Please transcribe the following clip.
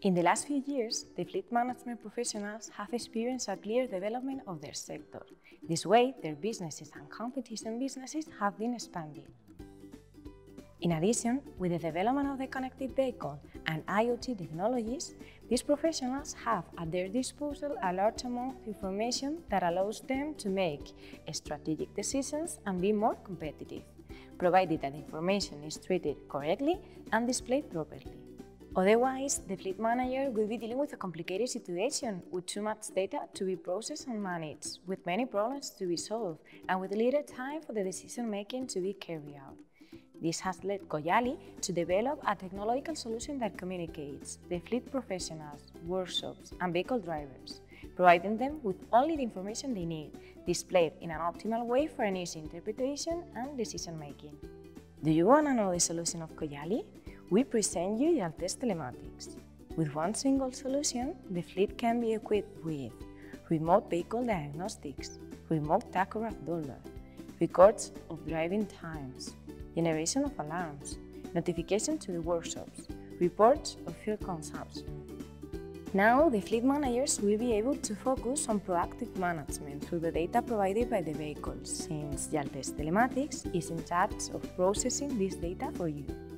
In the last few years, the fleet management professionals have experienced a clear development of their sector. This way, their businesses and competition businesses have been expanding. In addition, with the development of the connected vehicle and IoT technologies, these professionals have at their disposal a large amount of information that allows them to make strategic decisions and be more competitive, provided that information is treated correctly and displayed properly. Otherwise, the fleet manager will be dealing with a complicated situation with too much data to be processed and managed, with many problems to be solved, and with little time for the decision-making to be carried out. This has led Cojali to develop a technological solution that communicates the fleet professionals, workshops, and vehicle drivers, providing them with only the information they need, displayed in an optimal way for an easy interpretation and decision-making. Do you want to know the solution of Cojali? We present you Jaltest Telematics. With one single solution, the fleet can be equipped with remote vehicle diagnostics, remote tachograph dollar, records of driving times, generation of alarms, notification to the workshops, reports of fuel consumption. Now, the fleet managers will be able to focus on proactive management through the data provided by the vehicles, since Jaltest Telematics is in charge of processing this data for you.